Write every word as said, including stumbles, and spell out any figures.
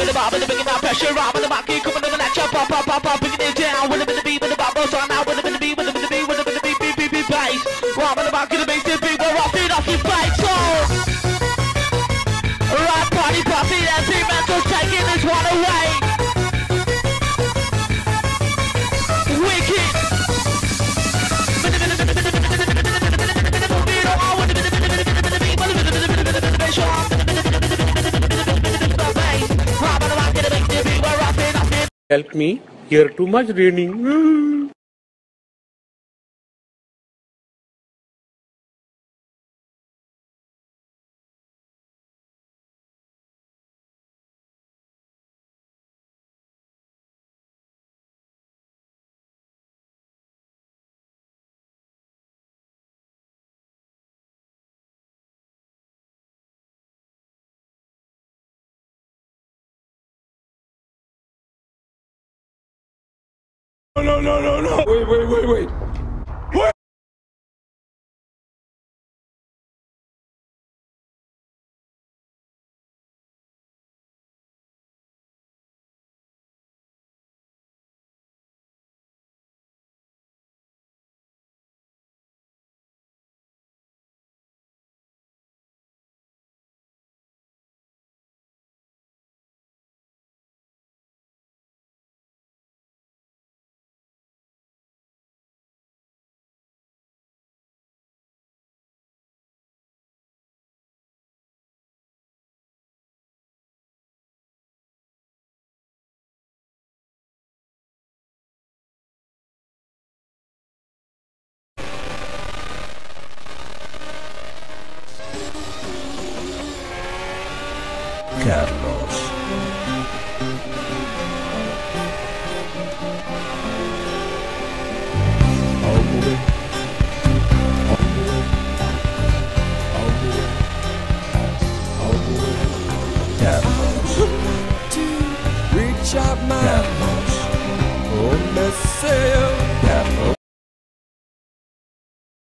with the bob and the bringing that pressure. I'm in the market, coming to the lecture. Pop, pop, pop, pop, bringing it down. With a bit of beat, with the bubbles on now. With a bit of beat, with a bit of beat, with a bit of beat, beat, beat, beat, bass. I'm in the market, the bass, the beat, we're off it, off your bike, so. Right, party, party, every mental's taking this one away. Wicked. Help me, here too much raining. No, no, no, no. Wait, wait, wait, wait. What? Carlos. All the way. All the way. All the way. All the way. Carlos. To reach out my